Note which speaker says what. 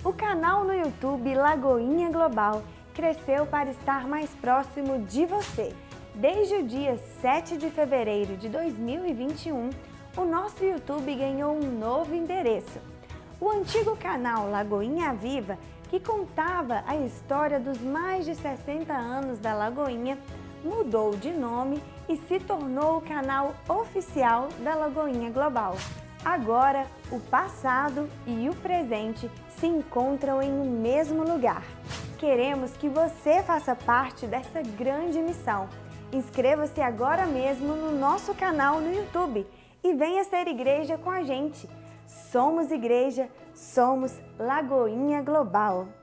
Speaker 1: O canal no YouTube Lagoinha Global cresceu para estar mais próximo de você. Desde o dia 7 de fevereiro de 2021, o nosso YouTube ganhou um novo endereço. O antigo canal Lagoinha Viva, que contava a história dos mais de 60 anos da Lagoinha, mudou de nome e se tornou o canal oficial da Lagoinha Global. Agora, o passado e o presente se encontram em um mesmo lugar. Queremos que você faça parte dessa grande missão. Inscreva-se agora mesmo no nosso canal no YouTube e venha ser igreja com a gente. Somos igreja, somos Lagoinha Global.